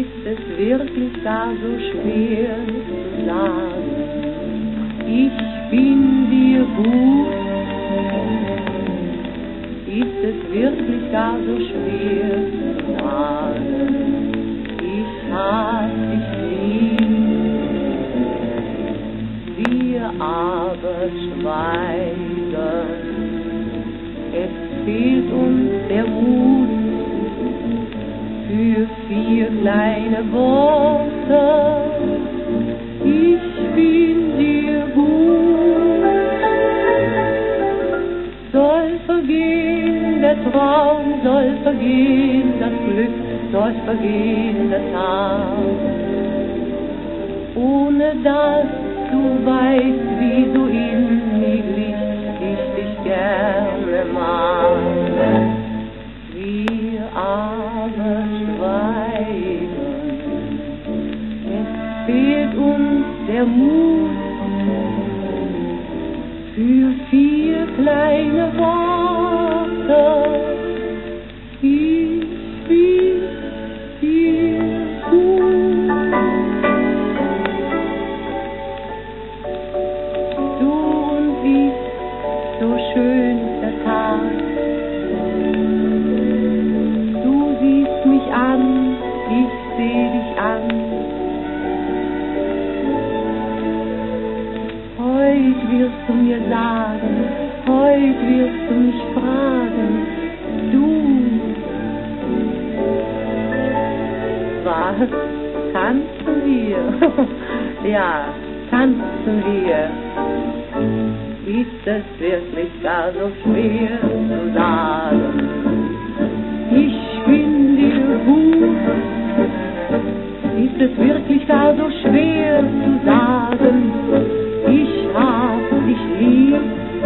Ist es wirklich gar so schwer zu sagen, ich bin dir gut? Ist es wirklich gar so schwer zu sagen, ich hab dich lieb? Wir aber schweigen, es fehlt uns der Mut für 4 kleine Worte. Ich bin dir gut. Soll vergehen der Traum, soll vergehen das Glück, soll vergehen der Tag, ohne dass du weißt, wie so inniglich ich dich gerne mag. Wir aber schweigen, es fehlt uns der Mut für 4 kleine Worte. Ich bin dir gut. Du und ich, so schön der Tag. Du siehst mich an, ich seh dich an. Heut wirst du mir sagen, heut wirst du mich fragen, du. Was tanzen wir? Ja, tanzen wir. Ist es wirklich gar so schwer zu sagen, ich bin dir gut? Ist es wirklich gar so schwer zu sagen, ich hab dich lieb?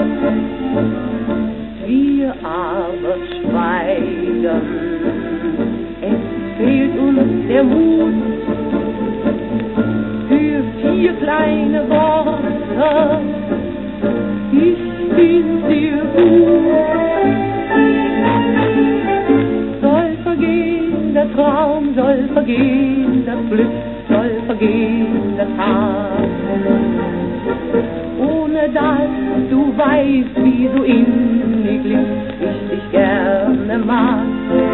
Wir aber schweigen, es fehlt uns der Mut für 4 kleine Worte. Ich bin dir gut. Soll vergehen der Traum, soll vergehen das Glück, soll vergehen der Tag, ohne dass du weißt, wie so inniglich ich dich gerne mag.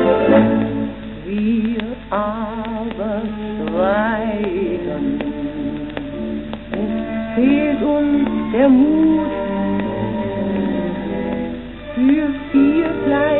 Wir aber schweigen, es fehlt uns der Mut für 4 kleine